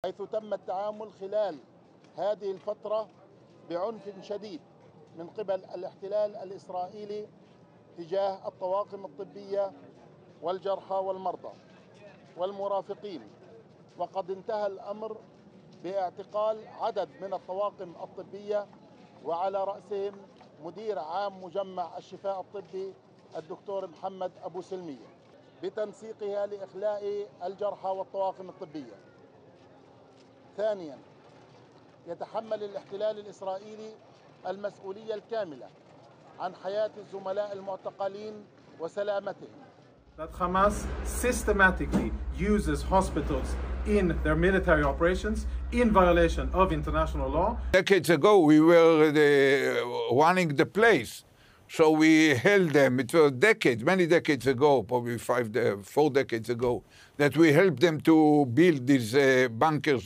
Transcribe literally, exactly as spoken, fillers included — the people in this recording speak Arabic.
حيث تم التعامل خلال هذه الفترة بعنف شديد من قبل الاحتلال الإسرائيلي تجاه الطواقم الطبية والجرحى والمرضى والمرافقين، وقد انتهى الأمر باعتقال عدد من الطواقم الطبية وعلى رأسهم مدير عام مجمع الشفاء الطبي الدكتور محمد أبو سلمية بتنسيقها لإخلاء الجرحى والطواقم الطبية. ثانيا، يتحمل الاحتلال الإسرائيلي المسؤولية الكاملة عن حياة الزملاء المعتقلين وسلامتهم. That Hamas systematically uses hospitals in their military operations in violation of international law. Decades ago, we were the, running the place, so we held them. It was decades, many decades ago, probably five, four decades ago, that we helped them to build these uh, bunkers.